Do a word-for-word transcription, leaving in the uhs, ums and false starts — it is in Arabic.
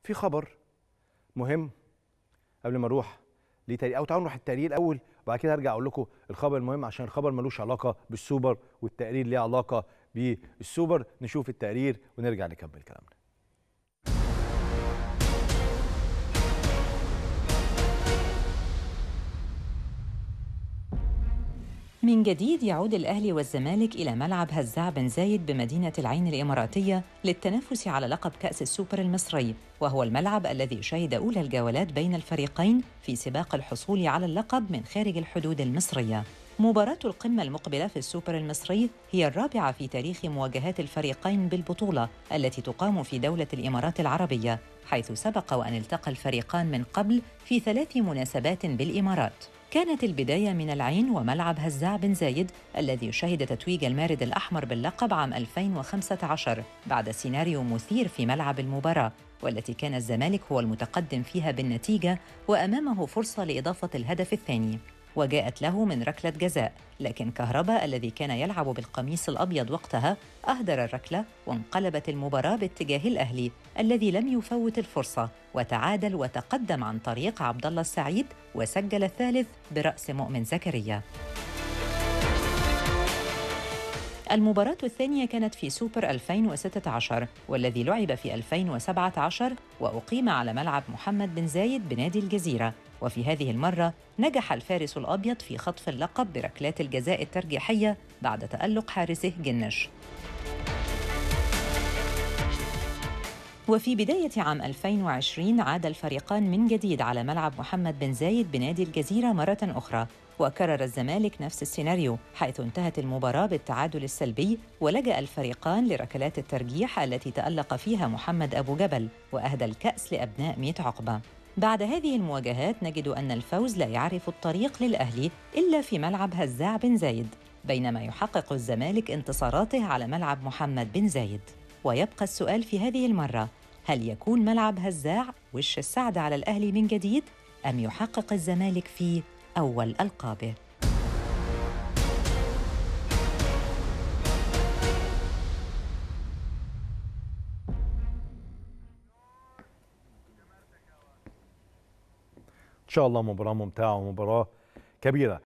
في خبر مهم قبل ما نروح لتقرير، او تعالوا نروح التقرير الاول وبعد كده ارجع اقول لكم الخبر المهم، عشان الخبر ملوش علاقه بالسوبر والتقرير ليه علاقه بالسوبر. نشوف التقرير ونرجع نكمل كلامنا. من جديد يعود الأهلي والزمالك إلى ملعب هزاع بن زايد بمدينة العين الإماراتية للتنافس على لقب كأس السوبر المصري، وهو الملعب الذي شهد أولى الجولات بين الفريقين في سباق الحصول على اللقب من خارج الحدود المصرية. مباراة القمة المقبلة في السوبر المصري هي الرابعة في تاريخ مواجهات الفريقين بالبطولة التي تقام في دولة الإمارات العربية، حيث سبق وأن التقى الفريقان من قبل في ثلاث مناسبات بالإمارات. كانت البداية من العين وملعب هزاع بن زايد الذي شهد تتويج المارد الأحمر باللقب عام ألفين وخمسة عشر بعد سيناريو مثير في ملعب المباراة، والتي كان الزمالك هو المتقدم فيها بالنتيجة وأمامه فرصة لإضافة الهدف الثاني، وجاءت له من ركلة جزاء، لكن كهربا الذي كان يلعب بالقميص الأبيض وقتها أهدر الركلة، وانقلبت المباراة باتجاه الأهلي الذي لم يفوت الفرصة وتعادل وتقدم عن طريق عبد الله السعيد وسجل الثالث برأس مؤمن زكريا. المباراة الثانية كانت في سوبر ألفين وستة عشر والذي لعب في ألفين وسبعة عشر وأقيم على ملعب محمد بن زايد بنادي الجزيرة، وفي هذه المرة نجح الفارس الأبيض في خطف اللقب بركلات الجزاء الترجيحية بعد تألق حارسه جنش. وفي بداية عام ألفين وعشرين عاد الفريقان من جديد على ملعب محمد بن زايد بنادي الجزيرة مرة أخرى، وكرر الزمالك نفس السيناريو حيث انتهت المباراة بالتعادل السلبي، ولجأ الفريقان لركلات الترجيح التي تألق فيها محمد أبو جبل وأهدى الكأس لأبناء ميت عقبة. بعد هذه المواجهات نجد أن الفوز لا يعرف الطريق للأهلي إلا في ملعب هزاع بن زايد، بينما يحقق الزمالك انتصاراته على ملعب محمد بن زايد. ويبقى السؤال في هذه المرة، هل يكون ملعب هزاع وش السعد على الأهلي من جديد، أم يحقق الزمالك فيه أول ألقابه؟ إن شاء الله مباراة ممتعة ومباراة كبيرة.